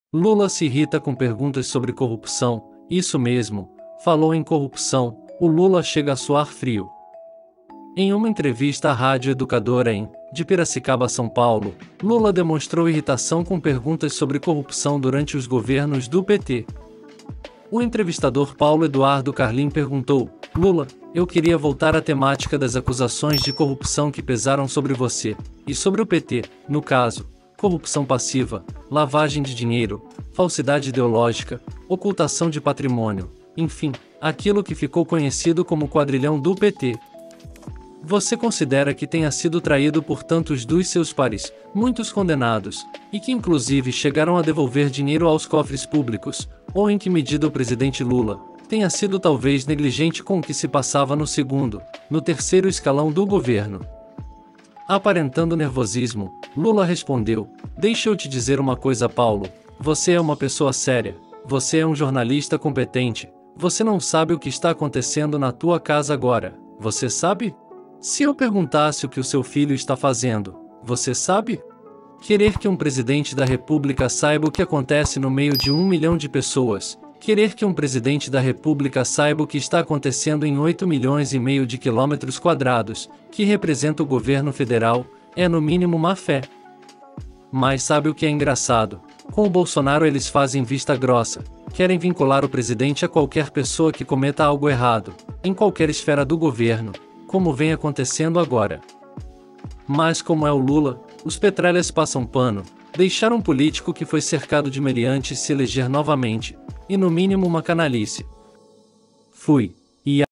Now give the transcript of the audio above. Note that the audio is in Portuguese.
Lula se irrita com perguntas sobre corrupção. Isso mesmo, falou em corrupção, o Lula chega a suar frio. Em uma entrevista à Rádio Educadora de Piracicaba, São Paulo, Lula demonstrou irritação com perguntas sobre corrupção durante os governos do PT. O entrevistador Paulo Eduardo Carlim perguntou: Lula, eu queria voltar à temática das acusações de corrupção que pesaram sobre você, e sobre o PT, no caso, corrupção passiva, lavagem de dinheiro, falsidade ideológica, ocultação de patrimônio, enfim, aquilo que ficou conhecido como quadrilhão do PT. Você considera que tenha sido traído por tantos dos seus pares, muitos condenados, e que inclusive chegaram a devolver dinheiro aos cofres públicos, ou em que medida o presidente Lula tenha sido talvez negligente com o que se passava no segundo, no terceiro escalão do governo? Aparentando nervosismo, Lula respondeu: deixa eu te dizer uma coisa, Paulo, você é uma pessoa séria, você é um jornalista competente, você não sabe o que está acontecendo na tua casa agora, você sabe? Se eu perguntasse o que o seu filho está fazendo, você sabe? Querer que um presidente da República saiba o que acontece no meio de 1 milhão de pessoas, querer que um presidente da República saiba o que está acontecendo em 8 milhões e meio de quilômetros quadrados, que representa o governo federal, é no mínimo má fé. Mas sabe o que é engraçado? Com o Bolsonaro eles fazem vista grossa, querem vincular o presidente a qualquer pessoa que cometa algo errado, em qualquer esfera do governo, como vem acontecendo agora. Mas como é o Lula, os petralhas passam pano, deixar um político que foi cercado de meliantes se eleger novamente, e no mínimo uma canalice. Fui.